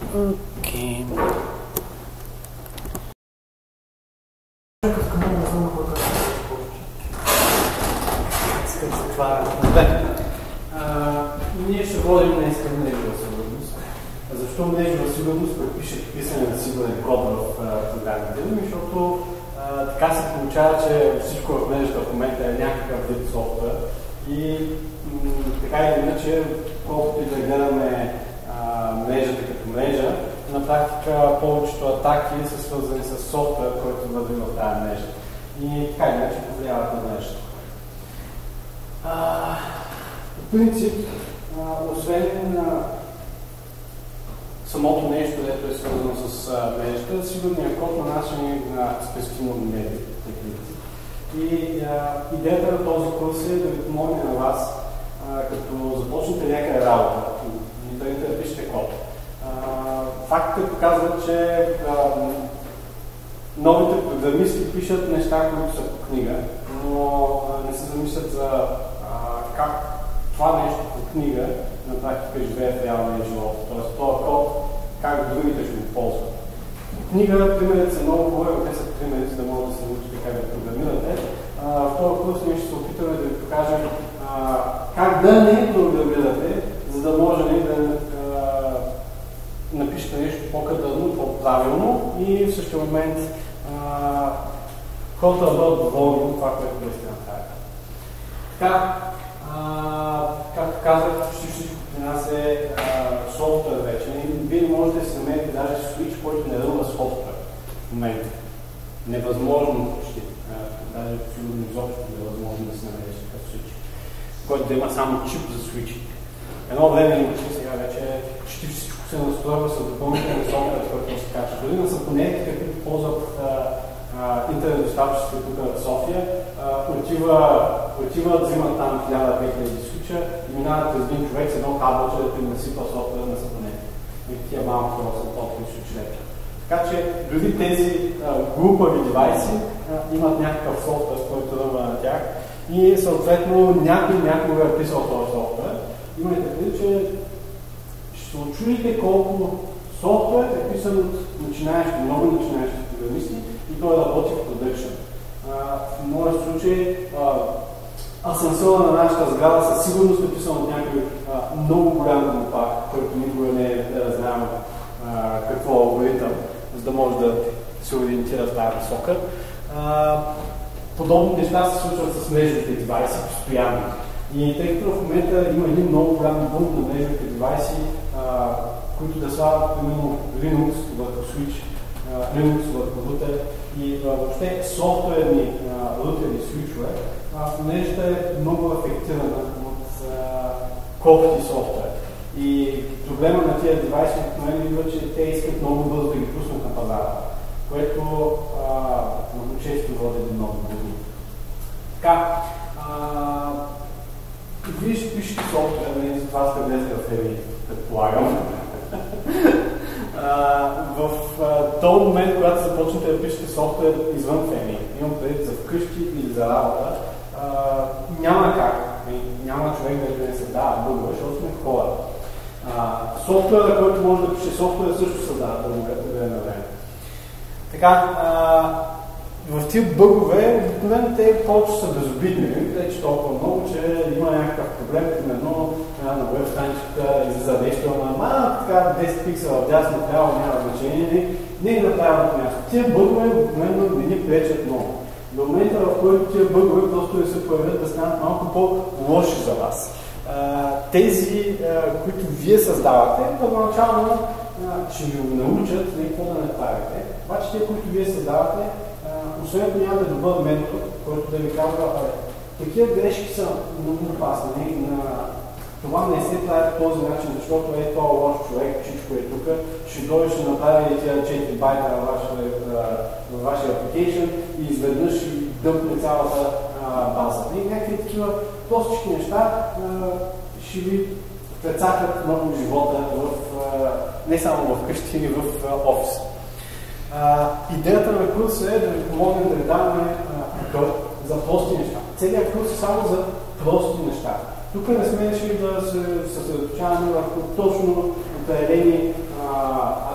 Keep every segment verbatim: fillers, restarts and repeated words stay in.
Окей. Ние ще водим днес към мрежова сигурност. Защо мрежова сигурност предпише писане на сигурен код в програмите? Защото а, така се получава, че всичко в мрежата в момента е някакъв вид софтуер и така или иначе, колкото и да гледаме а, мрежата като мрежа, на практика повечето атаки са свързани с софтуер, който върви в тази мрежа. И така или иначе повлияват на мрежата. По принцип, а, освен на самото нещо, което е свързано с а, мрежата, сигурният код нанася на специфично медии. И а, идеята на този курс е да ви помогне на вас, а, като започнете някъде работа, и да не пишете код. Фактите показват, че а, новите програмисти пишат неща, които са по книга, но а, не се замислят за а, как това нещо по книга на практика живее в реалния живот. Тоест, този код, как другите ще го ползват. Книга, примерите са много хубави, те са примери, за да могат да се научите как да програмирате. А, в този курс ние ще се опитаме да ви покажем а, как да не програмирате, за да може да а, напишете нещо по-кадърно, по-правилно и в същия момент хората да бъдат доволни това, което да сте направили. Така, както казах, почти всичко при нас е а, софтуер вече. Вие можете да си намерите даже switch, който не ръва софтуер в момента. Невъзможно почти. А, даже сигурно изобщо невъзможно да си намериш такъв switch, който да има само чип за switch. Едно време имаше, сега вече почти всичко се настройва с допълнителни софтуер, който се качва. Дори на сапонетите, които ползват интернет доставчиците тук в София, отиват, взимат там хиляда-две хиляди случа и минават през един човек с едно кабелче да им насипа софтуер на сапонетите. И такива малко са толкова случилета. Така че дори тези а, глупави девайси а, имат някакъв софтуер, който ръва на тях и съответно някой някога е писал този софтуер. Имайте преди, че ще се очудите колко софтуер е писан от начинаещи, много начинаещи програмисти и той работи в продъкшън. В моят случай асансьора на нашата сграда със сигурност е писан от някой а, много голям глупак, който никога не е знаел какво е алгоритъм, за да може да се ориентира в тази посока. Подобни неща се случват с мрежовите девайси постоянно. И тъй като в момента има един много голям бум на мрежовите девайси, а, които да слагат примерно Linux върху Switch, а, Linux върху рутер и а, въобще софтуерни рутери свичове, мрежата е много афектирана от колкото софтуер. И проблема на тези девайси обикновено идва, че те искат много бързо да ги пуснат на пазара, което а, много често води до много години. Така, а, вие ще пишете софтуер, и за това сте днес в Еми, предполагам. В този момент, когато започнете да пишете софтуер извън Еми, имам преди за вкъщи или за работа, а, няма как, няма човек да не създава бъгове, защото сме хора. Софтуера, който може да пише софтуер, също създава бъгове от време на време. Така, а, в тия бъгове, обикновено те повече са безобидни, не че толкова много, че има някакъв проблем, примерно на веб страничката излиза нещо, ама така десет пиксела дясно трябва, няма значение, не е на правилното място. Тия бъгове обикновено не ни пречат много. До момента, в който тия бъгове просто не се появят да станат малко по-лоши за вас. Тези, които вие създавате, първоначално ще ви научат какво да направите, обаче тези, които вие създавате, освен ако нямате добър ментор, който да ви казва, такива грешки са много опасни, на това не се прави по този начин, защото е това лош човек, всичко е тук, ще дойде, ще направи тези четири байта във вашия application и изведнъж ще дъмпне цялата база. И някакви такива простички неща ще ви прецакат много живота, в, не само в къщи, но и в офис. Uh, идеята на курса е да ви помогнем да ви даваме uh, за прости неща. Целият курс е само за прости неща. Тук не сме решили да се съсредоточаваме върху точно определени uh,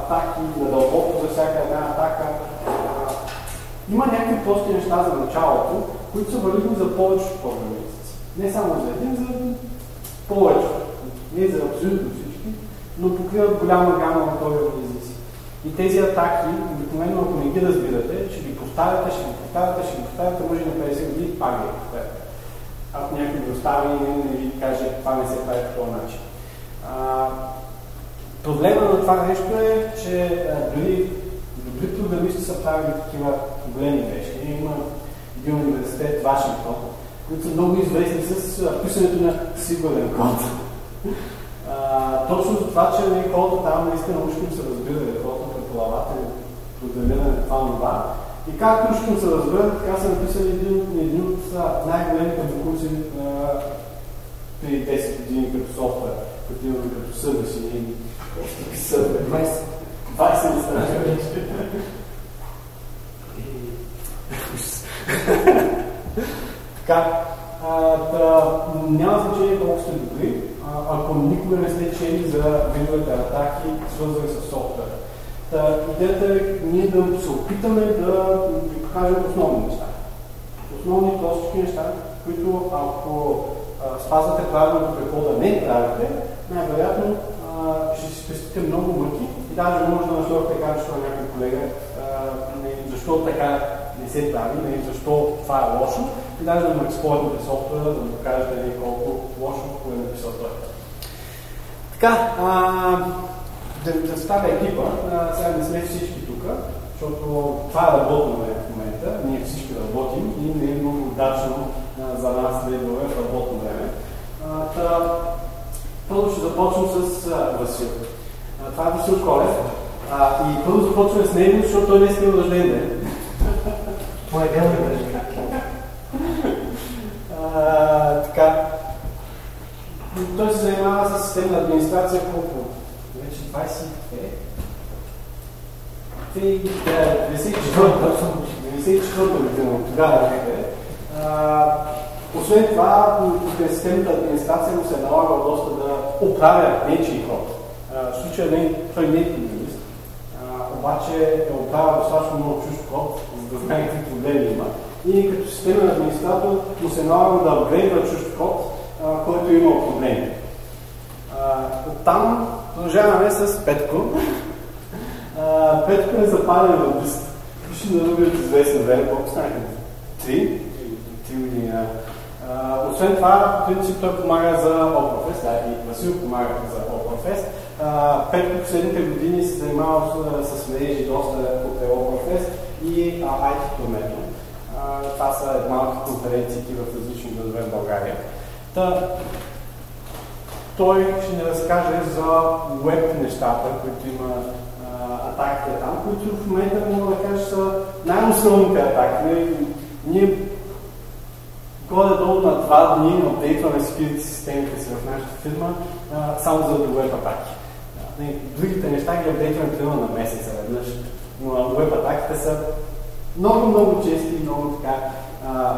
атаки надълбоко за всяка една атака. А, има някакви прости неща за началото, които са валидни за повечето програмисти. Не само за един, за повече. Не за абсолютно всички, но покриват голяма гама от този езици. И тези атаки, обикновено ако не ги разбирате, ще ги поставяте, ще ги поставяте, ще ги поставяте, може на петдесет години пак ги поставяте. Ако някой ви остави и не ви каже, това не се прави по този начин. А, проблема на това нещо е, че а, дори добри програмисти са правили такива големи грешки. Има един университет Вашингтон, които са много известни с писането на сигурен код. А, точно за това, че не хората там наистина ушким се разбирали, хората преподаватели, програмиране, това, това. И както ушким се разбират, така са написали един, един от най-големите конкурси преди десет години като софтуер, като имаме като сервиси и сервер. двайсет. двайсет страни вече. Така, а, да, няма значение колко сте добри, а, ако никога не сте чели за видовете атаки, свързани с софтуера. Та, идеята е ние да се опитаме да ви покажем основни неща. Основни простички неща, които ако а, спазвате правилното какво да не правите, най-вероятно ще си спестите много мъки и даже може да насловите кажа, че някой колега, а, не, защо така не се прави, не, защо това е лошо и даже да му експлойтнете софтуера, да му покажете не колко лошо го е написал той. Така, а, да ви представя екипа, а, сега не сме всички тук, защото това е работно време в момента, ние всички работим и не е много удачно а, за нас да идваме в работно време. А, та, първо ще започнем с а, Васил. А, това е Васил Колев. А, и първо започваме с него, защото той не е скрил рожден ден. Това е вярно ден. Така. Той се занимава с системна администрация колко? Вече двайсет и две. деветдесет и четвърта година. Тогава някъде. Освен това, в системната администрация му се е налагал доста да оправя нечий код. В случая той не е програмист, обаче е оправя достатъчно много чужд код, за да знае какви проблеми има. И като системен администратор му се налага да апгрейдва чужд код, който е имал проблеми. Оттам продължаваме с Петко. Петко е запален в бист. Пише на други от известно време, колко станаха? Три? Три години. Uh, освен това, в принцип той помага за OpenFest, да, и Васил помага за OpenFest. Uh, Петко последните години се занимава с, с мрежи доста от OpenFest и uh, ай ти турнето. Uh, това са малки конференции в различни градове в България. Та, той ще ни разкаже за веб нещата, които има uh, атаките там, които в момента мога да кажа са най-основните атаки. Ние горе-долу на два дни апдейтваме security системите си в нашата фирма а, само за web атаки. Другите неща ги апдейтваме примерно на месеца веднъж, но web атаките са много-много чести и много така а,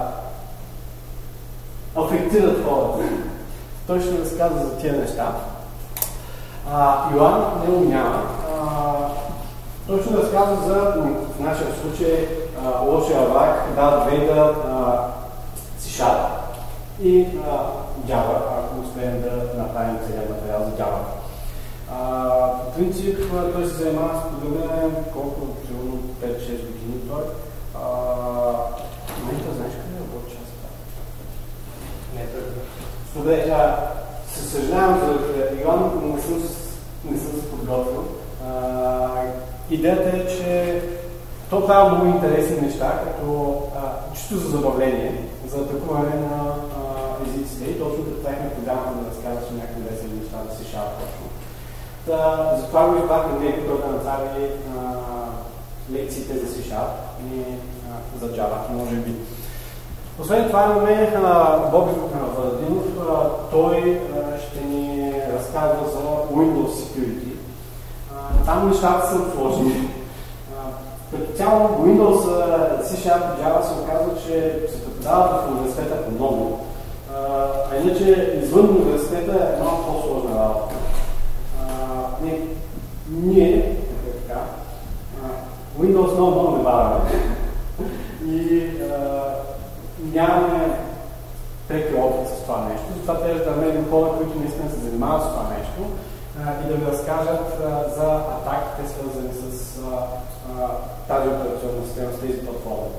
афектират хората. Той ще разказва за тия неща. А, Йоан не умнява. Той ще разказва за, в нашия случай, а, лошия враг, Дарт Вейдър, C# и а, Java, ако успеем да направим целият материал за Java. А, по принцип, той се занимава с програмиране колко, сигурно пет-шест години той. А, в момента знаеш къде работи част? Не, той е. Добре, а, се съжалявам за Иван, не съм, не съм се подготвил. А, идеята е, че то прави много интересни неща, като а, чисто за забавление, за атакуване на а, езиците и точно представихме програмата да разказваш някакви весели неща да се шава точно. Та, затова го избрах на него, който да направи а, лекциите за C# и а, за Java, може би. Освен това имаме Боби Владимиров, той а, ще ни разказва за Windows Security. А, там нещата са сложни. Като цяло Windows, C# и Java се оказва, че се преподават в университета по много, а иначе извън университета е малко по-сложна работа. А, не, ние, така. Windows много, много не баваме. И а, нямаме преки опит с това нещо. Затова трябва да намерим хора, които наистина се занимават с това нещо а, и да ви разкажат а, за атаките, свързани с а, а, тази операционна система, с тези платформи.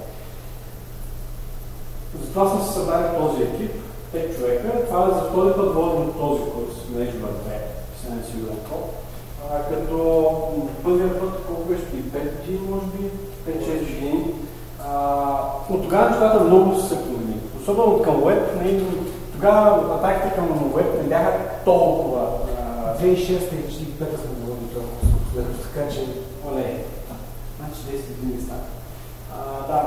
Затова сме се събрали този екип, пет човека. Това е за втори път водим този курс на Age две, писане сигурен код. А, като първият път, колко беше и пет години, може би, пет-шест години. От тогава нещата много са се променили. Особено към веб, не, тогава атаките към веб не бяха толкова. две хиляди и шеста и две хиляди и пета сме говорили това, така че... Оле, значи десет години стана. Да,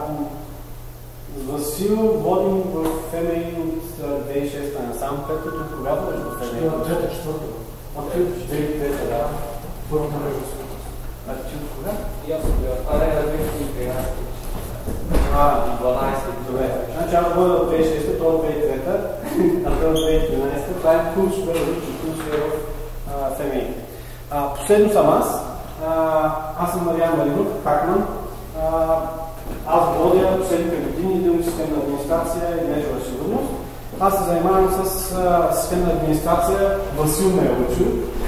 Васил водим в еф ем ей от две хиляди и шеста насам, след като когато беше в еф ем ей? От трета, четвърта. От две хиляди и трета, да. Първо на мрежа. А ти от кога? И аз от а не, на две хиляди и тринадесета. А, дванадесета, добре. Значи аз бъда от две хиляди и шеста, той от две хиляди и трета, а той от две хиляди и тринадесета. Това е курс, който е различен курс в еф ем ей. Последно съм аз. Аз съм Мариан Маринов, хакман. Аз водя последните години идеална системна администрация и мрежова сигурност. Аз се занимавам с а, системна администрация. Васил ме е учил.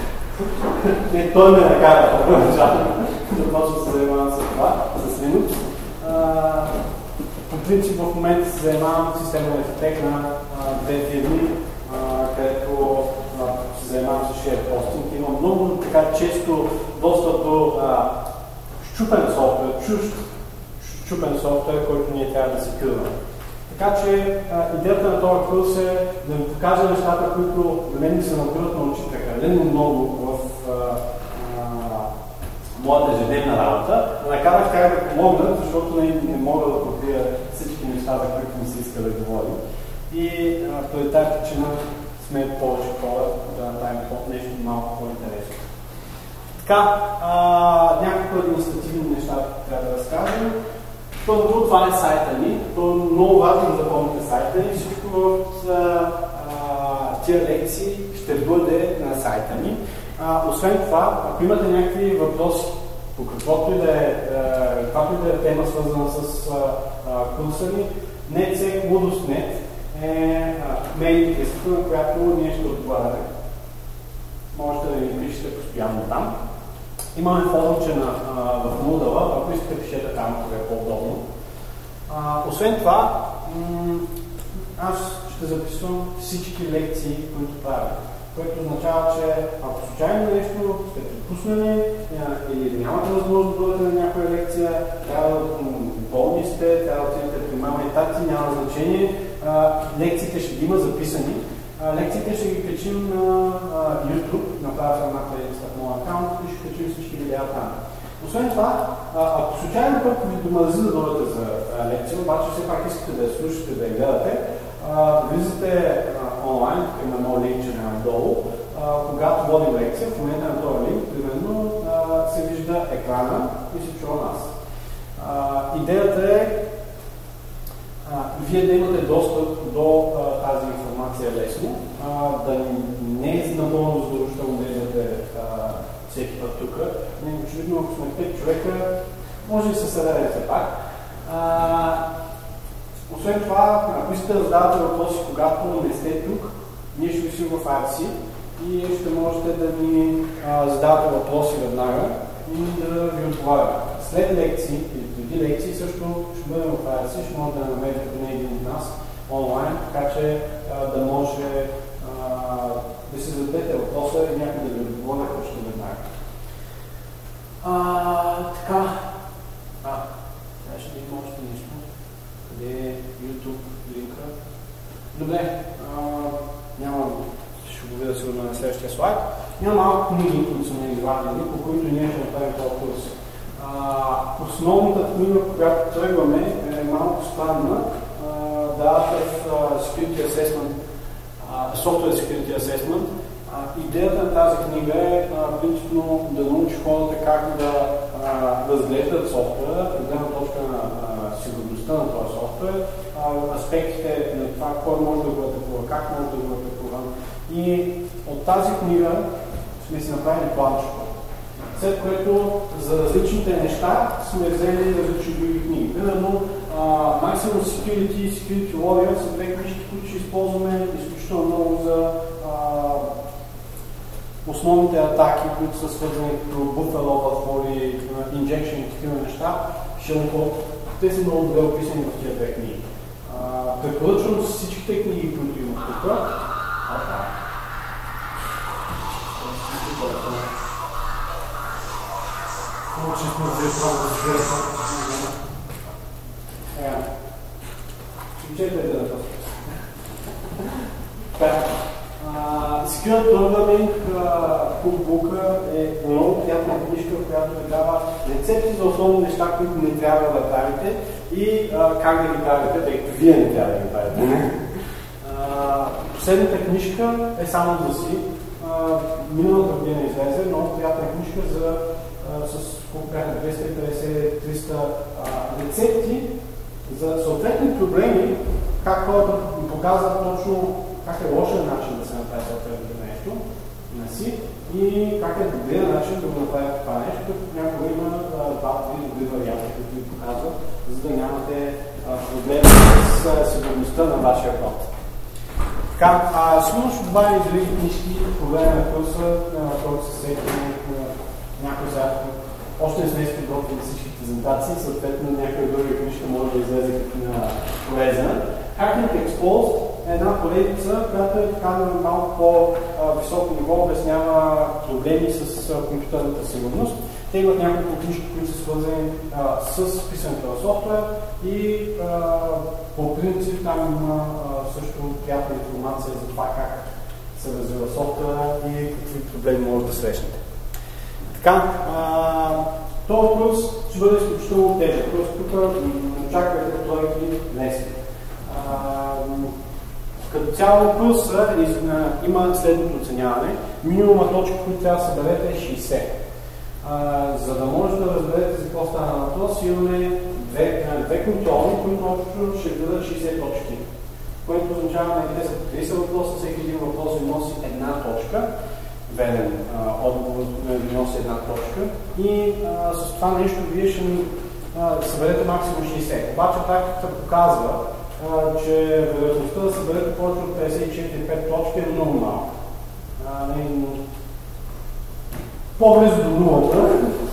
Не, той ме накара да почва да се занимавам с това, с Linux. А, по принцип в момента се занимавам с системна архитект на а, две фирми, а, където а, се занимавам с share hosting. Има много така често достъп до а, щупен софтуер, чужд щупен софтуер, който ние трябва да се криваме. Така че а, идеята на този курс е да ви покажа нещата, които на мен ми се набират на очи прекалено много в а, а, моята ежедневна работа, да накарах как да помогнат, защото не, не мога да покрия всички неща, за които ми се иска да говорим. И а, поради тази причина сме повече хора да направим нещо малко по-интересно. Така, а, няколко административни неща трябва да разкажем. Първо, това е сайта ни. То е много важно да запомните сайта ни. Всичко от а, тия лекции ще бъде на сайта ни. А, освен това, ако имате някакви въпроси по каквото и да е, каквато и да е тема, свързана с а, а, курса ни, netsec ludus точка net е мейл листата, на която ние ще отговаряме. Можете да ни пишете постоянно там. Имаме форумче на, а, в Moodle, ако искате пишете там, ако е по-удобно. Освен това, аз ще записвам всички лекции, които правя, което означава, че ако случайно нещо сте пропуснали или нямате възможност да бъдете на някоя лекция, трябва да болни сте, трябва да отидете при мама и тати, няма значение. А, лекциите ще ги има записани. А, лекциите ще ги качим на а, YouTube, направя съм една плейлиста в моя акаунт и ще качим всички видеа там. Освен това, а, ако случайно пък ви домързи да дойдете за а, лекция, обаче все пак искате да я слушате, да я гледате, а, влизате а, онлайн, тук има едно линкче надолу, а, когато водим лекция, в момента на този линк, примерно, а, се вижда екрана и се чува нас. А, идеята е а, вие да имате достъп до а, тази информация лесно, а, да не е напълно задължително да идвате всеки път тук. Очевидно, ако сме пет човека, може да се съберете все пак. А, освен това, ако искате да задавате въпроси, когато не сте тук, ние ще висим в ар си и ще можете да ни а, задавате въпроси веднага и да ви отговаряме. След лекции или преди лекции също ще бъдем в ар си, ще може да намерите поне един от нас онлайн, така че а, да може а, да си зададете въпроса и някой да ви отговори още веднага. А, така. А, сега ще има още нещо. Къде е YouTube линка? Добре, а, няма, ще го видя сигурно на следващия слайд. Има малко книги, които са ни извадени, по които ние ще направим този курс. А, основната книга, която тръгваме, е малко странна. The Art of Security Assessment, uh, Software Security Assessment. Uh, идеята на тази книга е uh, принципно да научи хората как да uh, разглеждат софтуера, от гледна точка на uh, сигурността на този софтуер, uh, аспектите на това, кой може да го атакува, как може да го атакува. И от тази книга сме си направили планчето. след което за различните неща сме взели различни други книги. Примерно uh, Maximum Security и Security Warrior са две книжки, които ще използваме изключително много за uh, основните атаки, които са свързани като Buffalo, Buffalo, Injection и такива неща. Те са много добре описани в тези две книги. Uh, препоръчвам всичките книги, които имат тук. Много честно да е право да разбира това. Чете да това. Secure Programming Cookbook е много приятна книжка, която ви дава рецепти за основни неща, които не трябва да правите и а, как да ги правите, тъй като вие не трябва да ги правите. А, последната книжка е само за си. А, миналата година излезе, много приятна книжка за, а, с двеста и петдесет до триста рецепти за съответни проблеми, как хората показват точно как е лошия начин да се направи съответното нещо на си и как е добрият начин да го направите това нещо, като някога има два-три добри варианти, които ви показват, за да нямате проблеми с сигурността на вашия код. Така, а сигурно ще добавя и други книжки по време на курса, който се сети на някой сега. Още не сме изподготвили всички презентации, съответно някоя друга книжка може да излезе като на полезна. Hacking Exposed е една поредица, която е така на малко по-високо ниво, обяснява проблеми с компютърната сигурност. Те имат няколко книжки, които са свързани а, с писането на софтуер и а, по принцип там има а, също приятна информация за това как се развива софтуера и какви проблеми може да срещнете. Така, а, този курс ще бъде изключително тежък. Тук не очаквайте тройки лесни. Като цяло курса има следното оценяване. Минимума точка, които трябва да съберете е шейсет. А, за да може да разберете за какво става въпрос, имаме две, две контролни, които общо ще дадат шейсет точки. Което означава, че те са трийсет въпроса, всеки един въпрос ви носи една точка. Верен отговор ви носи една точка. И а, с това нещо вие ще а, съберете максимум шейсет. Обаче практиката показва, а, че вероятността да съберете повече от петдесет и четири пет точки е много малко. По-близо до нулата.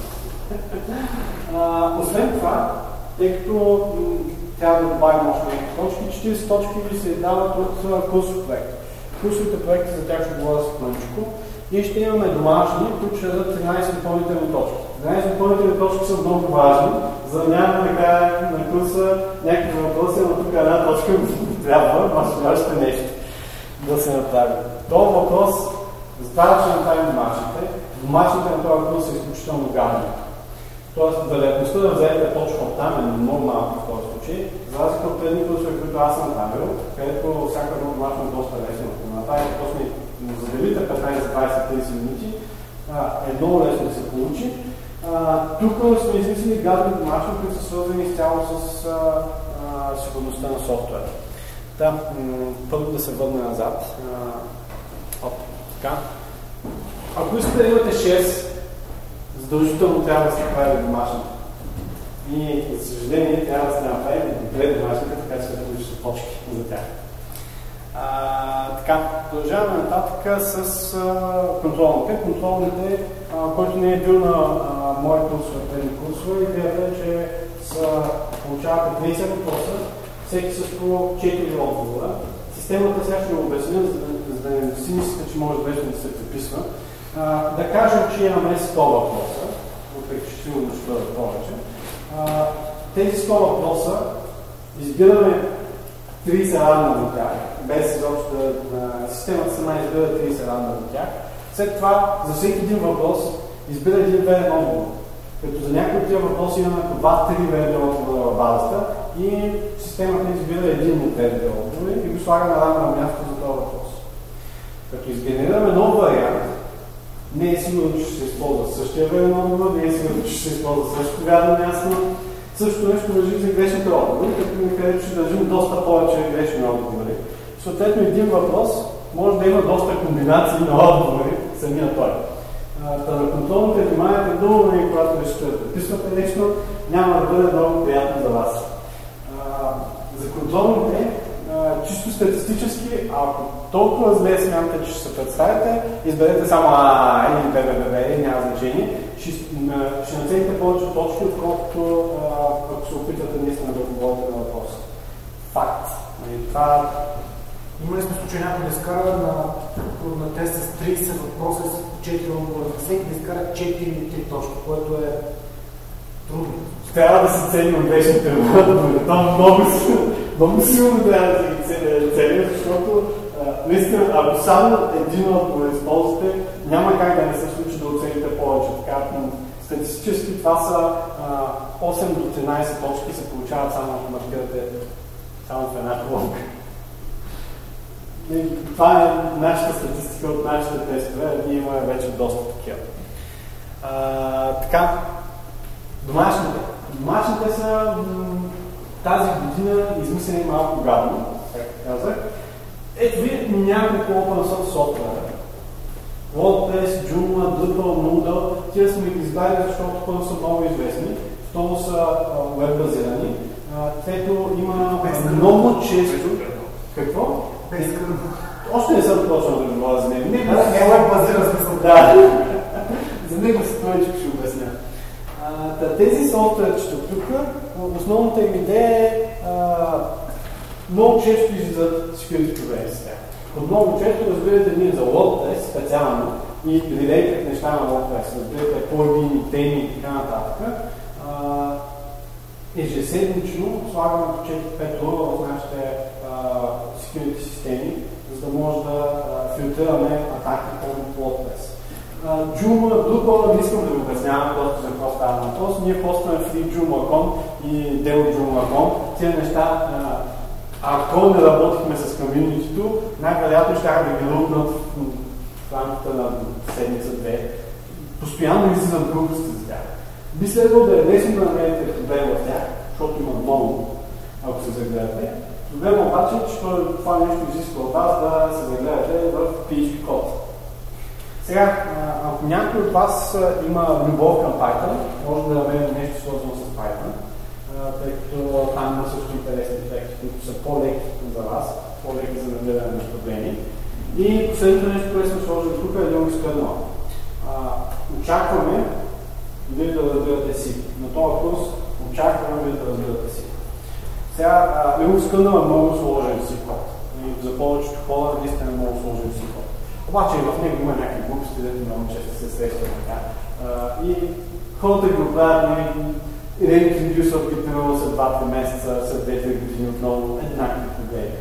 Освен това, тъй като трябва да добавим още някакви точки, четирийсет точки ви се дават от курсов проект. Курсовите проекти за тях ще говоря с мъничко. Ние ще имаме домашни, които ще дадат тринайсет допълнителни точки. тринайсет допълнителни точки са много важни, за да няма така на курса някакви въпроси, но тук една точка трябва, може още нещо да се направи. Това въпрос, за това ще направим домашните. Домашните на този курс е изключително гадни. Тоест, вероятността да вземете точка от там е много малко в този случай, за разлика от предни курсове, които аз съм направил, където всяка едно домашно е доста лесно. Ако направите после заделите петнайсет, двайсет, трийсет минути, е много лесно да се получи. А, тук сме измислили гадни домашни, които са свързани изцяло с а, а, сигурността на софтуера. Да, първо да се върне назад. А, оп, така. Ако искате да имате шест, задължително трябва да се направи домашните. И, за съжаление, трябва да се направим добре домашните, така че да получите точки за тях. А, така, продължаваме нататък с а, контролните. Контролните, а, който не е бил на а, мои курсове, предни курсове, идеята е, че са, получавате трийсет въпроса, всеки с по четири отговора. Системата сега ще го обясня, за да, за да не си мислите, че може вечно да се приписва. А, да кажем, че имаме сто въпроса, въпреки че сигурно ще бъдат повече. А, тези сто въпроса избираме трийсет рандъм от тях, без изобщо да системата сама избира трийсет рандъм от тях. След това за всеки един въпрос избира един верен отговор. Като за някои от тези въпроси имаме по два-три верни отговора в базата и системата избира един от тези отговори и го слага на рандъм място за този въпрос. Като изгенерираме нов вариант, не е сигурно, че ще се използва същия верен отговор, не е сигурно, че ще се използва същото вярно място. Същото нещо държи за грешните отговори, като ми където ще държим доста повече грешни отговори. Съответно, един въпрос може да има доста комбинации на отговори самия той. Та на контролните вниманието дума, когато ще преписвате нещо, няма да бъде много приятно за вас. А, за контролните, а, чисто статистически, ако толкова зле смятате, че ще се представите, изберете само А или Б Б Б Б, няма значение. Ще, ще нацелите повече точки, отколкото ако се опитвате наистина да отговорите на въпроса. Факт. И това... Има ли сме случай някой да изкара на, на тест с трийсет въпроса и с четири отговора? Всеки да изкара четири или три точки, което е трудно. Трябва да се цели от вечните работи, но много, много силно трябва да се цели, защото наистина, ако само един отговор използвате, няма как да не се случи да оцените повече. Така, статистически това са а, осем до тринайсет точки се получават само ако маркирате само в една колонка. Това е нашата статистика от нашите тестове, ние имаме вече доста такива. А, така, домашните. Домашните са тази година измислени малко гадно, както казах. Ето ви няколко open source софтуера. WordPress, Joomla, Drupal, Moodle. Тия сме ги избрали, защото първо са много известни. Второ са веб-базирани. Трето има много често... Какво? Още не съм точно да говоря за него. Не, не е веб-базиран смисъл. Да. За него се това ще обясня. Тези софтуерчета тук, основната им идея е много често излизат security проблеми с тях. От много често разбирате ние за WordPress специално и релейтът неща на WordPress, разбирате по-едини теми и така нататък. Ежеседмично слагаме по четири-пет долара в нашите security системи, за да може да филтрираме атаки по WordPress. Joomla, Drupal, не искам да ви обяснявам доста за какво става на този. Ние постваме free Joomla точка com и Dell Joomla точка com. Тия неща, ако не работихме с комьюнитито, най-вероятно ще да ги руднат в рамките на седмица-две. Постоянно излизам глупости за тях. Би следвало да е лесно да намерите проблем в тях, защото има много, ако се загледате. Проблема обаче е, че това нещо изисква от вас да се загледате в пи ейч пи код. Сега, ако някой от вас има любов към Python, може да намерим нещо свързано с Python, тъй като там има също интересни проекти, които са по-леки за вас, по-леки за намиране на проблеми. И последното нещо, което сме сложили тук е Linux kernel. Очакваме вие да разбирате си. На този курс очакваме вие да разбирате си. Сега, Linux kernel е много сложен си код. И за повечето хора наистина е много сложен си код. Обаче и в него има някакви глупости, дето много често се срещат така. И хората ги оправят реинтродюс опитваме след два-три месеца, след две-три години отново еднакви проблеми.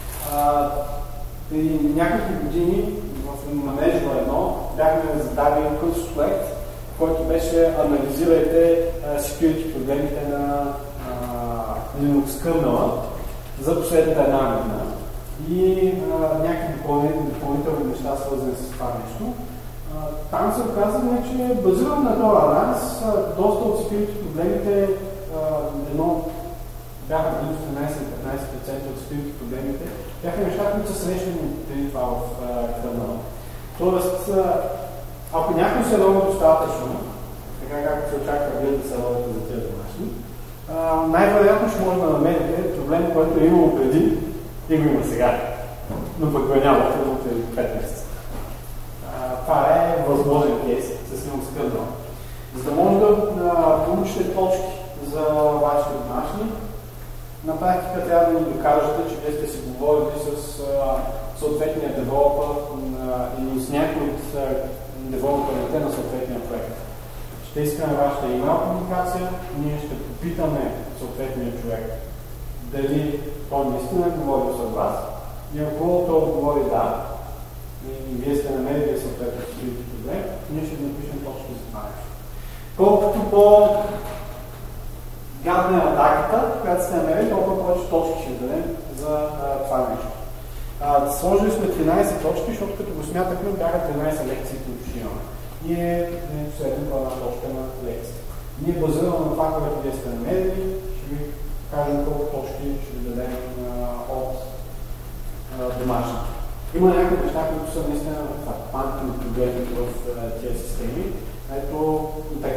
Преди няколко години в Management едно бяхме задали курс проект, който беше анализирайте security проблемите на Linux kernel за последната една година. И а, някакви допълнителни, допълнителни неща, свързани с това нещо. А, там се оказва, че базирано на този анализ, доста от security проблемите, а, едно бяха близо тринайсет-петнайсет процента от security проблемите, бяха неща, които са срещани преди това в kernel. Тоест, а, ако някой се роби достатъчно, така както се очаква вие да се робите за тези домашни, най-вероятно ще може да намерите проблем, който е имало преди и го има сега, но пък го няма в пет месеца. Това е възможен кейс с Linux kernel. За да може да получите точки за вашите домашни, на практика трябва да ни докажете, че вие сте си говорили с съответния девелопър или с някой от девелоперите на съответния проект. Ще искаме вашата имейл комуникация, ние ще попитаме съответния човек дали той наистина е говорил с вас и ако той отговори да и вие сте намерили съответно security проблем, ние ще напишем точки за това нещо. Колкото по гадна е атаката, която сте намерили, толкова повече точки ще дадем за а, това нещо. А, сложили сме тринайсет точки, защото като го смятахме бяха тринайсет лекции, които ще имаме. Ние не следваме по една точка на лекция. Ние базираме на това, което вие сте намерили, ще ви кажем колко точки ще ви дадем а, от а, домашните. Има някакви неща, които са наистина фактантни проблеми в тези системи. Ето, така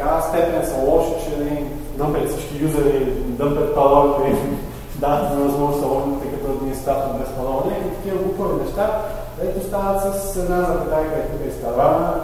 степен са лоши, че не дъмпят всички юзери, дъмпят паролите, дадат възможност да логните като администратор без пароли и такива глупави неща, ето стават с една запетайка и тук изтарана.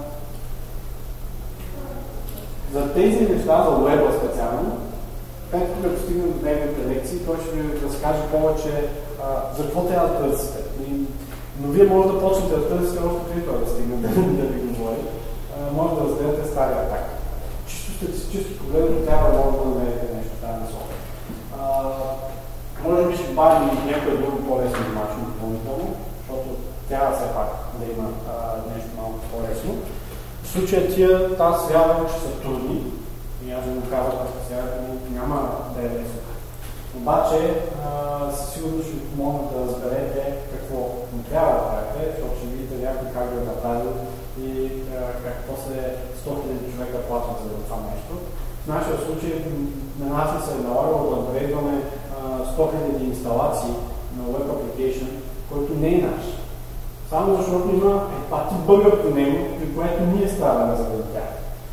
За тези неща, за уеба специално, Петко, като стигнем до неговите лекции, той ще ви разкаже повече а, за какво трябва да търсите. Но вие може да почнете да търсите още преди това да стигне да, да ви говори. А, може да разгледате стария атак. Чисто статистически погледно трябва да може да намерите нещо в тази насока. Може би ще добавим някое друго по-лесно домашно допълнително, защото трябва все пак да има а, нещо малко по-лесно. В случая тия, тази свява, че са трудни, и аз го казвам, че сега няма да е лесно. Обаче, със сигурност ще ви помогна да разберете какво не трябва да правите, защото ще видите някой как да го направи и а, как после сто хиляди човека плащат за това нещо. В нашия случай на нас не се е налагало да апгрейдваме сто хиляди инсталации на Web Application, който не е наш. Само защото има пати бъгър по него, при което ние страдаме за тях.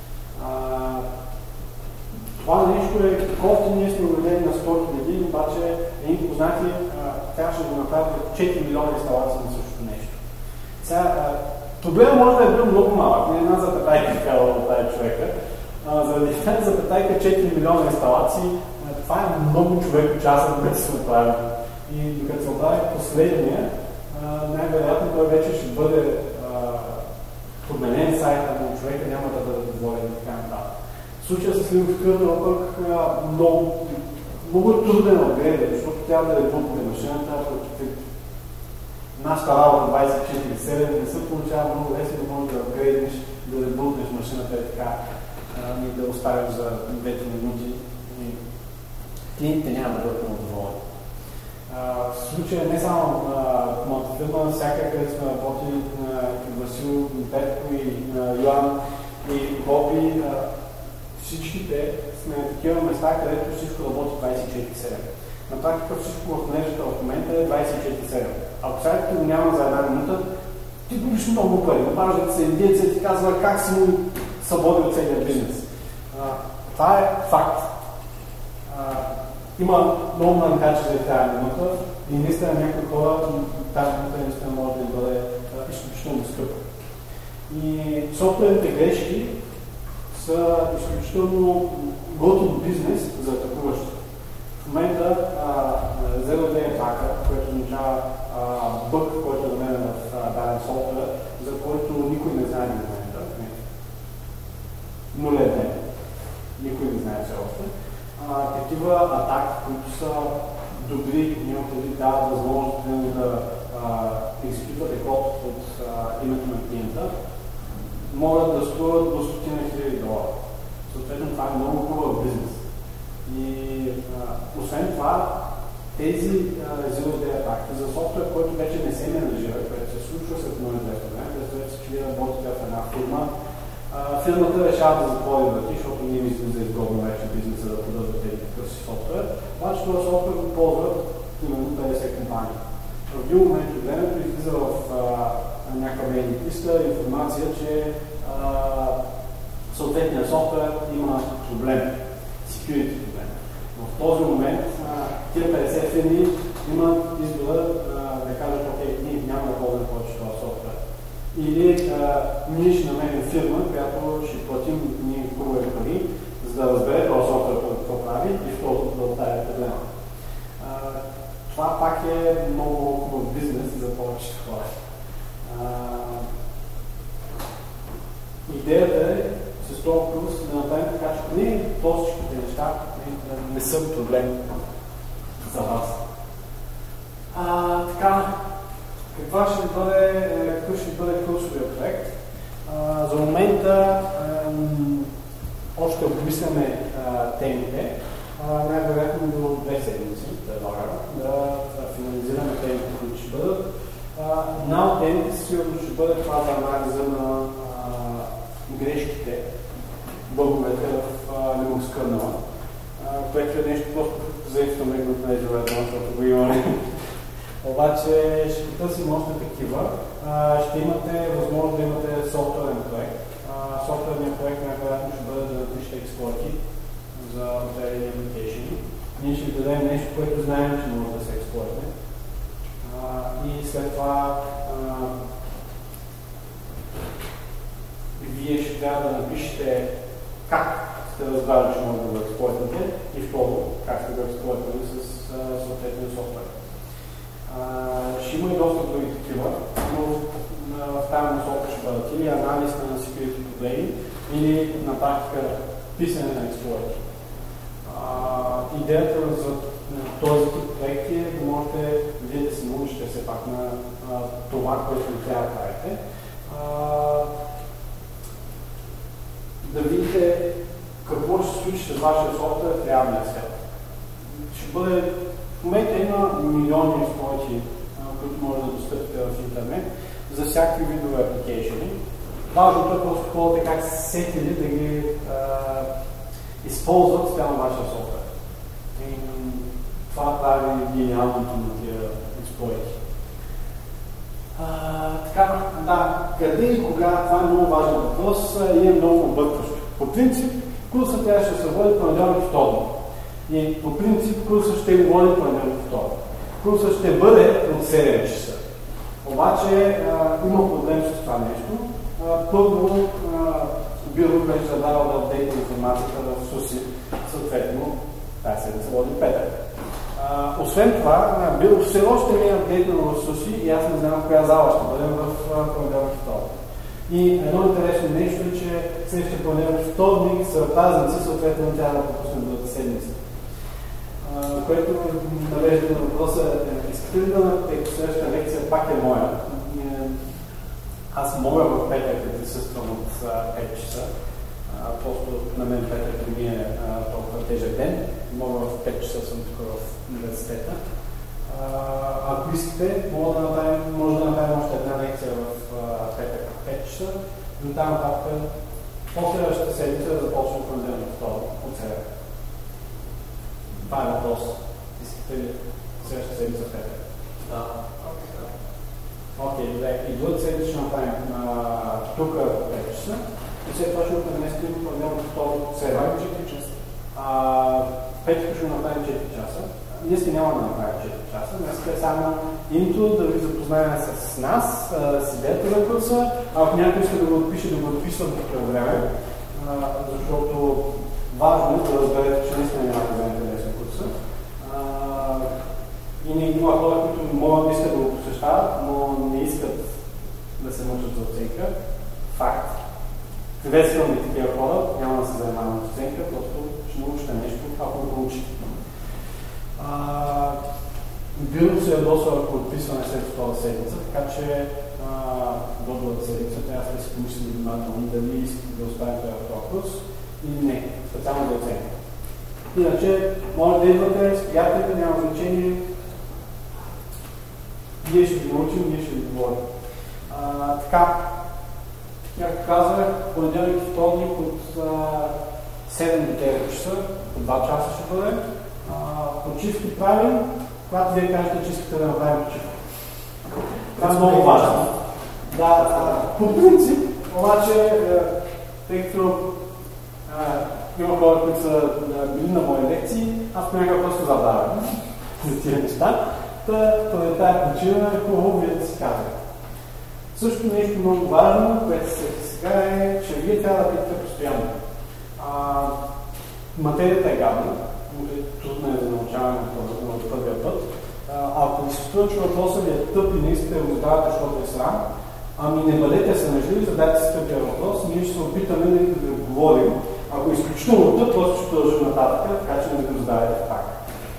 Това нещо е колкото ние сме уведени на сто хиляди, обаче един познати трябваше да направят четири милиона инсталации на същото нещо. Сега, проблема може да е бил много малък, не една запетайка казала от тази човека. Заради тази запетайка четири милиона инсталации, това е много човек часа, докато се оправи. И докато се оправи последния, най-вероятно той вече ще бъде подменен сайта, но човека няма да бъде доволен и така нататък. В случая с Linux kernel пък много, много е труден апгрейд, защото трябва да ребутне машината, нашата работа двайсет и четири седем не се получава много лесно да можеш да апгрейднеш, да ребутнеш машината и така и да оставиш за две минути и клиентите няма да бъдат много доволни. В случая не само в моята фирма, всяка където сме работили, Васил, Петко и Йоан и Бопи, всичките сме на такива места, където всичко работи двайсет и четири седем. На практика всичко в мрежата в момента е двайсет и четири седем. Ако сайтът го няма за една минута, ти губиш много пари. Обаждат се индиеца и ти казва как си му събодил целият бизнес. А, това е факт. А, има много манкачи за тази минута и наистина някои хора тази минута наистина може да бъде изключително скъпа. И софтуерните грешки са изключително готов бизнес за атакуващи. В момента зеро дей атака, което означава бъг, който е намерен в даден софтуер, за който никой не знае в момента. Нулен ден. Никой не знае все още. А, такива атаки, които са добри, някакви дават възможност да екзекютвате код от а, името на клиента, могат да струват до стотина хиляди долара. Съответно, това е много хубав бизнес. И а, освен това, тези зеро дей атаки за софтуер, който вече не се менажира, което се случва след много известно време, представете се, че вие работите в една фирма, а, фирмата решава да затвори врати, защото ние мислим за изгодно вече бизнеса да поддържате такъв си софтуер, обаче това софтуер го ползват именно петдесет компании. В един момент от времето излиза в а, някаква мейли листа информация, че а, съответният софтуер има проблем, security проблем. В този момент тия петдесет фирми имат избора да кажат, окей, ние няма да ползваме повече това софтуер. Или а, ние ще намерим фирма, която ще платим ние хубави пари, за да разбере този софтуер какво прави и второ да оставя проблема. А, това пак е много хубав бизнес за повечето хора. А, идеята е с този курс да направим така, че не толкова неща не, не са проблем за вас. А, така, каква ще бъде, какъв ще бъде курсовия проект? А, за момента а, още обмисляме темите. Най-вероятно до две седмици предлагам да финализираме темите, които ще бъдат. Една от темите сигурно ще бъде това за анализа на а, грешките, бъговете в Linux kernel, което е нещо просто заимстваме от Azure, защото го имаме. Обаче ще потърсим още такива. Ще имате възможност да имате софтуерен проект. Софтуерният проект най-вероятно ще бъде да различните експлойти за определени апликейшени. Ние ще ви дадем нещо, което знаем, че може да се експлойтне. И след това а, вие ще трябва да напишете как сте разбрали, че може да го експлойтнете и второ, как сте го експлойтнали с съответния софтуер. Ще има и доста други такива, но в тази насока ще бъдат или анализ на security проблеми, или на практика писане на експлойти. Идеята за този тип проект е да можете вие да се научите все пак на а, това, което ви трябва да правите. А, да видите какво ще се случи с вашия софтуер в реалния свят. Ще бъде, в момента има милиони експлойти, които може да достъпите в интернет за всякакви видове апликейшени. Важното е просто хората как се сетили да ги а, използват спрямо вашия софтуер. И това прави гениалното на тия експлойти. Така, да, къде и кога, това е много важен въпрос и е много объркващо. По принцип, курсът трябваше да се води понеделник и вторник. И по принцип, курсът ще го води понеделник и вторник. Курсът ще бъде от седем часа. Обаче а, има проблем с това нещо. А, първо, бюро беше задавал да апдейта информацията в СУСИ, съответно, тази седмица води петък. Uh, освен това, бил все още не е апдейтнал в СУСИ и аз не знам в коя зала ще бъдем в понеделник и вторник. И едно интересно нещо е, че следващия понеделник и вторник са празници, съответно трябва да пропуснем другата седмица. Uh, което навежда на въпроса е изкривна, тъй като следващата лекция пак е моя. Аз мога в петък да присъствам от пет часа. А, просто на мен петък ми е а, толкова тежък ден. Мога в пет часа съм тук в университета. А, ако искате, може да направим, може да направим още една лекция в а, петък в пет часа, но там нататък по-следващата седмица да започнем понеделник вторник от сега. Това е въпрос. Искате ли следващата седмица в петък? Да. Окей, добре. И другата седмица ще направим тук в пет часа. И след това ще го преместим в понеделник вторник от седем часа. Петък ще направим четири часа. Днес няма да направим четири часа. Днес е само интро, да ви запознаем с нас, с идеята на курса. Ако някой иска да го отпише, да го отписвам по време, защото важно е да разберете, че наистина няма да вземете лесен курса. И не има хора, които могат да искат да го посещават, но не искат да се научат за оценка. Факт. Приветствам и такива хора, няма да се занимавам с оценка, просто ще научите нещо, ако го научите. Бюрото се ядосва ако отписване след втора седмица, така че до другата седмица трябва да се помислим внимателно дали искате да оставим този курс или не, специално за оценка. Иначе, може да идвате с приятелите, няма значение. Ние ще ви научим, ние ще ви говорим. А, така, както казах, понеделник и вторник от а, седем до девет часа, по два часа ще бъде. Почивки правим, когато вие кажете, че искате да направим почивка. Това е много важно. Да, по принцип, обаче, тъй като има хора, които са били на мои лекции, аз понякога просто забравям за тия неща. Поради тази причина е хубаво вие да си казвате. Също нещо много важно, което се сега е, че вие трябва да питате постоянно. А, материята е гадна, трудно е за научаване от първия път. А, ако ви се струва, че въпросът ви е тъп и не искате да го задавате, защото е срам, ами не бъдете съмежливи, задайте си тъпия въпрос, ние ще се опитаме да ви да говорим. Ако е изключително тъп, просто ще продължим нататък, така че не го задавате пак.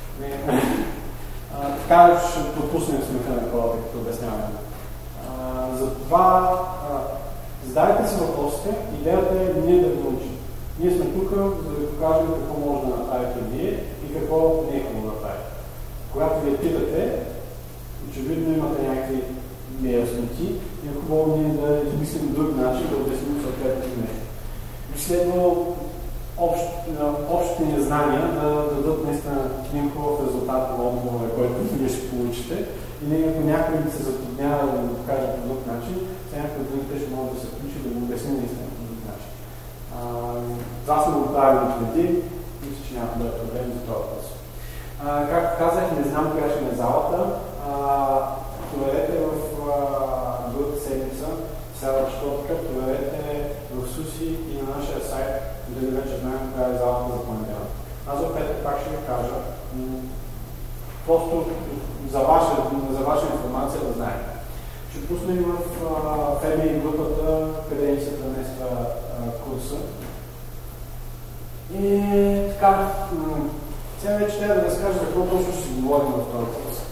Така ще пропуснем смеха на хората, като обясняваме. Затова задайте си въпросите, идеята е ние да ви научим. Ние сме тук, за да ви покажем какво може да направите вие и какво не е хубаво да направите. Когато ви питате, очевидно имате някакви неясноти и е хубаво ние да измислим друг начин да обясним съответното нещо. Би следвало общите ни знания да дадат наистина един хубав резултат на отговора, който вие ще получите. И не ако някой се затруднява да го покаже по друг начин, сега някой от другите ще може да се включи да го обясни наистина по друг начин. това съм го правил преди, мисля, че няма да е проблем за този въпрос. Както казах, не знам коя ще е залата. Проверете в другата седмица, следваща четвъртък, проверете в Суси и на нашия сайт, дали вече знаем коя е залата за понеделник. Аз в петък пак ще ви кажа, просто за ваша, за ваша информация да знаете. Ще пуснем в фемини групата, къде ни се премества курса. И така, сега вече трябва да разкажа за какво точно ще си говорим в този курс.